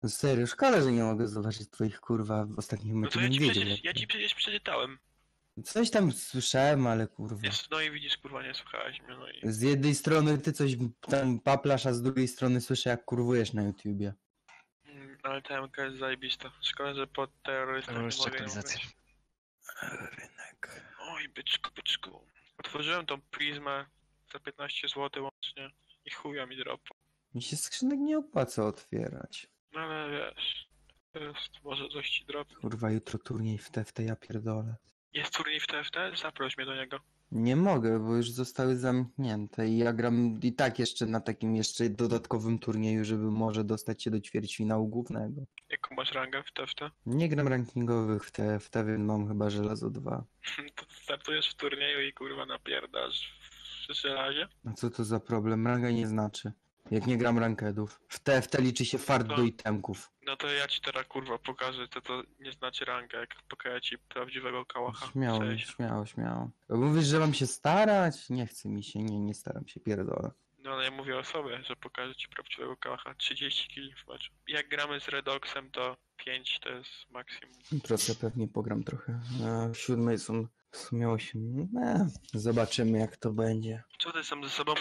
Serio, szkoda, że nie mogę zobaczyć twoich kurwa w ostatnich No meczach. to ja Bym ci wiedział, przecież, ja ci przecież przeczytałem. Coś tam słyszałem, ale kurwa. Jest, no i widzisz, kurwa, nie słuchałeś mnie, no i... Z jednej strony ty coś tam paplasz, a z drugiej strony słyszę jak kurwujesz na YouTubie. Ale ta MK jest zajebista. Szkoda, że pod terrorystami nie Jeszcze mogę ją aktualizacja. grać. Rynek. Oj, byczku. Otworzyłem tą prizmę za 15 zł łącznie i chuja mi dropa. Mi się skrzynek nie opłaca otwierać. No ale wiesz, to jest, może coś ci dropi. Kurwa, jutro turniej w TFT, ja pierdolę. Jest turniej w TFT? Zaproś mnie do niego. Nie mogę, bo już zostały zamknięte i ja gram i tak jeszcze na takim jeszcze dodatkowym turnieju, żeby może dostać się do ćwierćfinału głównego. Jaką masz rangę w TFT? Nie gram rankingowych w TFT, więc mam chyba żelazo 2. To startujesz w turnieju i kurwa napierdasz w żelazie? A co to za problem? Ranga nie znaczy. Jak nie gram rankedów. W TFT liczy się fart do itemków. No to ja ci teraz kurwa pokażę, to nie znaczy rangę, jak pokażę ci prawdziwego kałacha. Śmiało, Cześć. śmiało. Mówisz, że mam się starać? Nie chce mi się, nie staram się, pierdolę. No ale ja mówię o sobie, że pokażę ci prawdziwego kałacha. 30 kg w meczu. Jak gramy z Redoxem, to 5 to jest maksimum. Proszę, pewnie pogram trochę. A w 7 są w sumie 8. Zobaczymy jak to będzie. Co ty sam ze sobą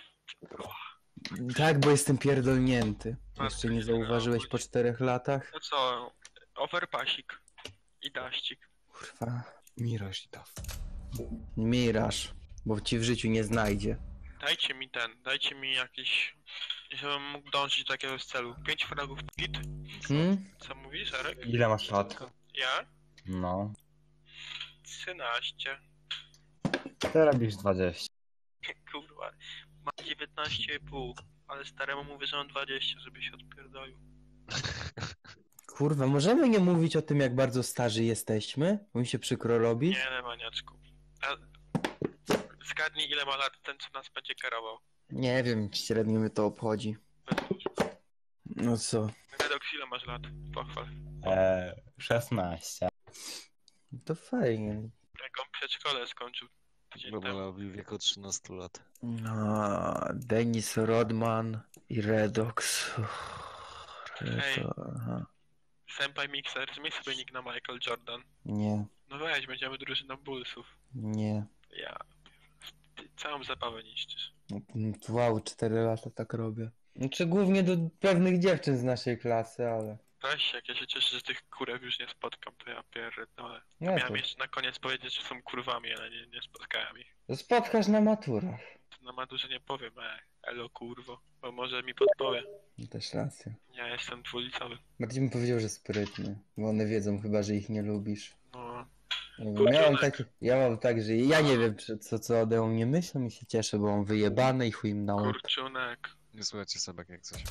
Tak, bo jestem pierdolnięty. Matko Jeszcze nie jedyna, zauważyłeś po 4 latach? No co? Overpasik. I daścik. Kurwa. Miraż i to. Miraż, bo ci w życiu nie znajdzie. Dajcie mi jakiś... Żebym mógł dążyć do jakiegoś celu. 5 fragów git. Co mówisz, Arek? Ile masz lat? Ja? No. 13. Ty robisz 20. Kurwa. Mam 19,5. Ale staremu mówię, że mam 20, żeby się odpierdolił. Kurwa, możemy nie mówić o tym, jak bardzo starzy jesteśmy? Bo mi się przykro robi. Nie, maniaczku. A... Zgadnij, ile ma lat ten, co nas będzie kierował. Nie wiem, średnio mnie to obchodzi. No co? Redox, ile masz lat? Pochwal. 16. To fajnie. Jak on przedszkole skończył tydzień temu. Robola w wieku 13 lat. No, Dennis Rodman i Redox. Hej. Aha. Senpai Mixer, zmień sobie nick na Michael Jordan. Nie, No weź, będziemy drużyną Bullsów. nie. Ja... Ty całą zabawę niszczysz. Wow, 4 lata tak robię. Znaczy głównie do pewnych dziewczyn z naszej klasy, ale... Weź, jak ja się cieszę, że tych kurek już nie spotkam, to ja pierdolę. No Miałem to, jeszcze na koniec powiedzieć, że są kurwami, ale nie spotkałem ich. to spotkasz na maturach. Na maturze nie powiem, elo kurwo, bo może mi podpowie. Też racja. Ja jestem dwulicowy. Bardziej bym powiedział, że sprytny. Bo one wiedzą chyba, że ich nie lubisz. No, Ja mam tak, że ja nie wiem, co ode mnie myślą i się cieszę, bo mam wyjebane i chuj im na łeb. kurczunek, Nie słuchajcie sobie jak coś.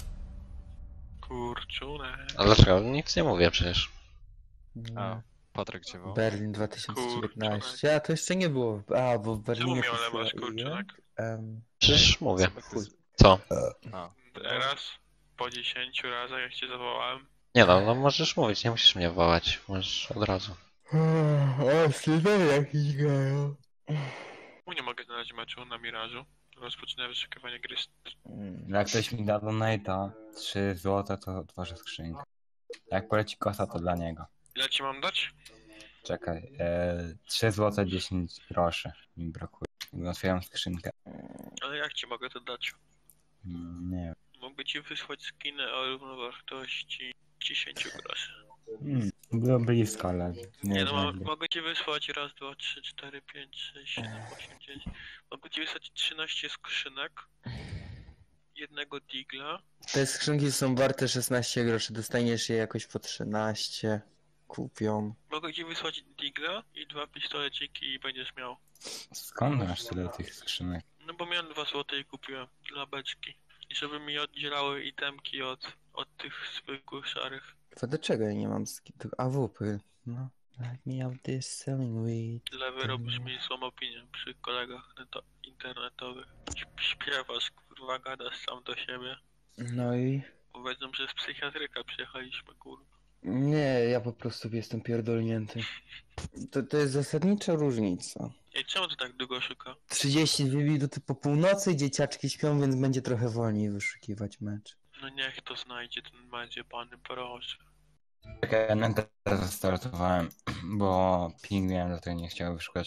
kurczunek. A dlaczego? Nic nie mówię przecież. A, Patryk cię wołał? Berlin 2019. A to jeszcze nie było. A, bo w Czemu Berlinie mi to olewasz chyba kurczunek? Przecież mówię. chuj. Co? A, Teraz, po 10 razach jak cię zawołałem. Nie no możesz mówić, nie musisz mnie wołać. Możesz od razu. O, synowie jakiś grają. Nie mogę znaleźć meczu na Mirażu. Rozpoczynę wyszukiwanie gry. Jak ktoś mi da donate'a 3 zł, to otworzę skrzynkę. Jak poleci kosa, to dla niego. Ile ci mam dać? Czekaj, 3 zł 10 groszy mi brakuje. Otwieram skrzynkę. Ale jak ci mogę to dać? Nie wiem. Mogę ci wysłać skiny o równowartości 10 groszy. Było blisko, ale Nie no, znajdę. mogę ci wysłać raz, 2, 3, 4, 5, 6, 7, 8, 9. Mogę ci wysłać 13 skrzynek. Jednego digla. Te skrzynki są warte 16 groszy. Dostaniesz je jakoś po 13. Kupią. Mogę ci wysłać digla i 2 pistoleciki i będziesz miał. Skąd masz tyle tych skrzynek? No bo miałem 2 złote i kupiłem dla beczki. I żeby mi oddzielały itemki od tych zwykłych szarych. To do czego ja nie mam AWP? No. Let me out this selling weed. Lewy robisz mi złą opinię przy kolegach internetowych. Śpiewasz, kurwa, gadasz sam do siebie. No i... Powiedzą, że z psychiatryka przyjechaliśmy, kurwa. Nie, ja po prostu jestem pierdolnięty. To jest zasadnicza różnica. Ej, czemu to tak długo szuka? 32 minuty po północy, dzieciaczki śpią, więc będzie trochę wolniej wyszukiwać mecz. No niech to znajdzie ten będzie pany, proszę. Czekaj, ja neta zastartowałem, bo pingwin do tego nie chciał wyszukać.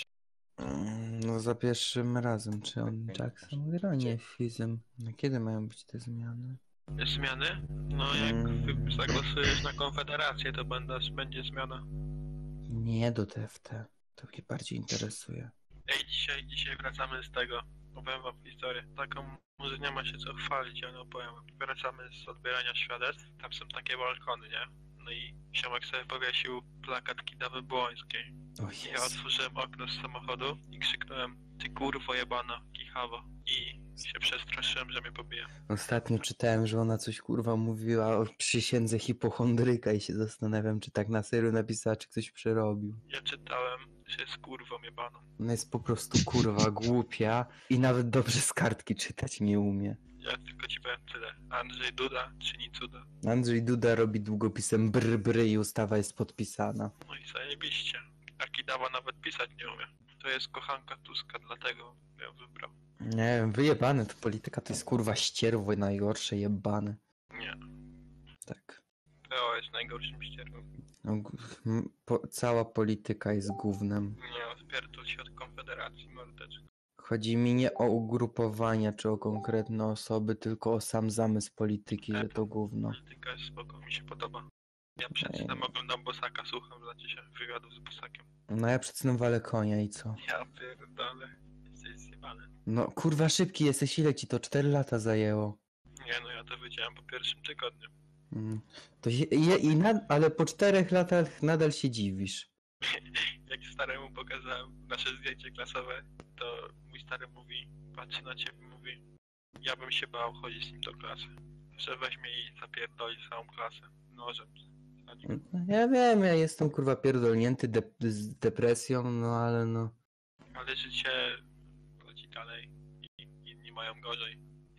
No za pierwszym razem, czy on Jackson gra? Nie, Fizem. No kiedy mają być te zmiany? Zmiany? No jak zagłosujesz na Konfederację, to będzie zmiana. Nie do TFT. To mnie bardziej interesuje. Ej, dzisiaj wracamy z tego. Opowiem wam historię. Taką, może nie ma się co chwalić, ale opowiem wam. Wracamy z odbierania świadectw. Tam są takie balkony, nie? No i ziomek sobie powiesił plakat Kidawy Błońskiej. O Ja Jezu. otworzyłem okno z samochodu i krzyknąłem: ty kurwo jebana, kichawa. I się przestraszyłem, że mnie pobije. Ostatnio czytałem, że ona coś kurwa mówiła o przysiędze hipochondryka i się zastanawiam, czy tak na serio napisała, czy ktoś przerobił. Ja czytałem, że jest kurwą jebaną. Ona jest po prostu kurwa głupia i nawet dobrze z kartki czytać nie umie. Ja tylko ci powiem tyle. Andrzej Duda czyni cuda. Andrzej Duda robi długopisem brr i ustawa jest podpisana. No i zajebiście. A Kidawa nawet pisać nie umie. To jest kochanka Tuska, dlatego ją wybrał. Nie wiem, wyjebane to polityka, to jest kurwa ścierwo najgorsze, jebane. Nie. Tak. PO jest najgorszym ścierwem. No, cała polityka jest gównem. Nie, odpierdol się od Konfederacji, mordeczko. Chodzi mi nie o ugrupowania czy o konkretne osoby, tylko o sam zamysł polityki, że to gówno. Polityka jest spoko, mi się podoba. Ja przed snem oglądam Bosaka, słucham dla ciebie wywiadów z Bosakiem. No ja przed snem walę konia i co? Ja pierdolę, jesteś zjebany. No kurwa szybki jesteś, ile ci to 4 lata zajęło? Nie no, ja to wiedziałem po pierwszym tygodniu. To się, ale po 4 latach nadal się dziwisz. Jak staremu pokazałem nasze zdjęcie klasowe, to mój stary mówi, patrzy na ciebie, mówi: ja bym się bał chodzić z nim do klasy. Że weźmie i zapierdoli całą klasę nożem. Ja wiem, ja jestem kurwa pierdolnięty z depresją, no ale no. Ale życie leci dalej i inni mają gorzej.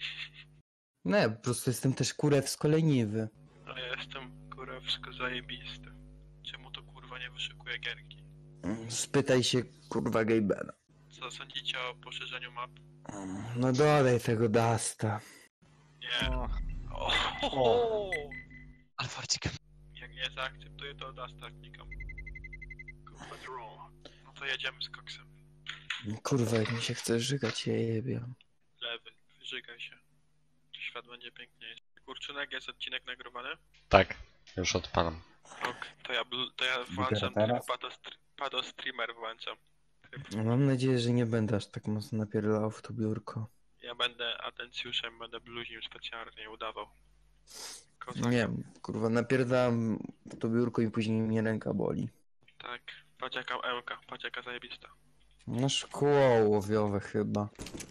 No ja po prostu jestem też kurewsko leniwy. A ja jestem kurewsko zajebisty. Czemu to kurwa nie wyszukuje gierki? Spytaj się kurwa Gejbena. Co sądzicie o poszerzeniu map? No dodaj tego Dasta. Nie. O, O! Alfarcik. Jak nie zaakceptuję, to Dasta klikam. Kurwa draw. No to jedziemy z koksem. Kurwa, jak mi się chce żygać, ja jebie. Lewy, wyżygaj się. Świat będzie piękniejszy. Kurczunek, jest odcinek nagrywany? Tak, już odpalam. Ok, to ja włączam teraz? Pado streamer włączam. Mam nadzieję, że nie będę aż tak mocno napierdalał w to biurko. Ja będę atencjuszem, będę bluźnił specjalnie, udawał. Kozak. Nie wiem, kurwa, napierdalam w to biurko i później mnie ręka boli. Tak, patrz jaka Ełka, patrz jaka zajebista. No szkło ołowiowe chyba.